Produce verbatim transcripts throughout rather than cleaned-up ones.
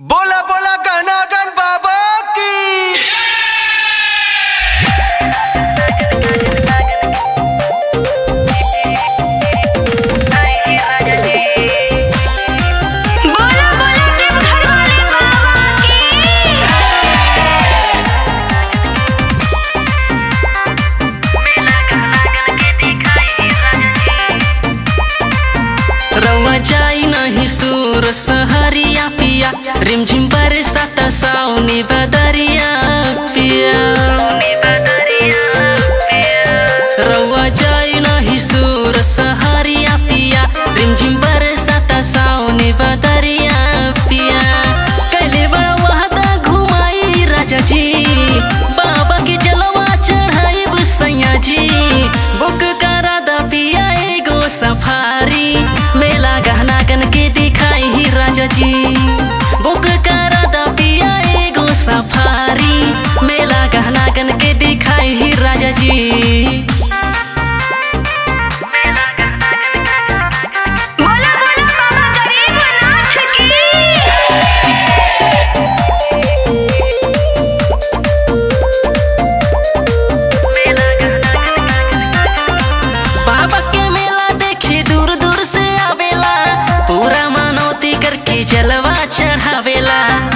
बोला बोला गणागण बाबा की। बोला बोला देवघर वाले बाबा की। रउआ जाई नहीं सूर सहरिया पिया, रिमझिम बरसात साउनी बदरिया पिया। रउआ जाई नहीं सूर सहरिया पिया, रिमझिम बरसात साउनी बदरिया पिया। कैले बड़ा वहदा घुमाई राजा जी, बाबा की जलवा चढ़ाई सैया जी। बुक करा दा पिया एगो सफारी, मेला गहना गन के दिखाई ही राजा जी। बुक करा दा पिया एगो सफारी, मेला गहना गन के दिखाई ही राजा जी। बोला बोला बाबा गरीबनाथ की। बाबा के मेला देखी दूर दूर से आवेला, पूरा मानवती करके जलवा चढ़ावेला।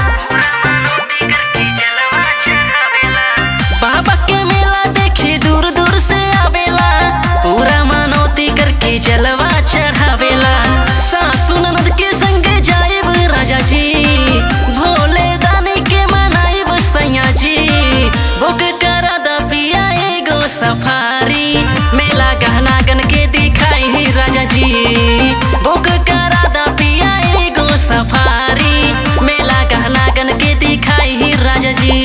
बाबा के मेला देखी दूर दूर से आवेला, पूरा मानवती करके जलवा चढ़ावेला। सासु ननद के संग जाइब राजा जी, भोले दानी के मनाइब सैया जी। बुक करा दा पिया एगो सफारी, मेला गहना गन के दिखाई ही राजा जी। बुक करा दा पिया एगो सफारी, मेला गहना गन के दिखाई ही राजा जी।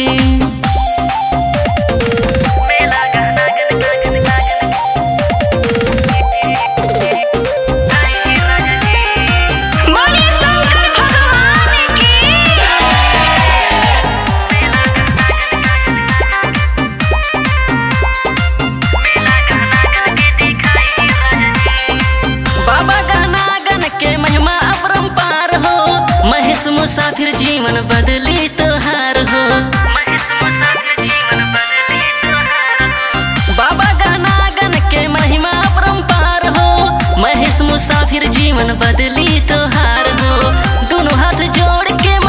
बोले शंकर भगवान की। बाबा गाना गन के महिमा अपरंपार हो, महेश मुसाफिर जीवन बदली तोहार हो। बाबा गाना गन के महिमा अपरंपार हो, महेश मुसाफिर जीवन बदली तोहार हो। दोनों हाथ जोड़ के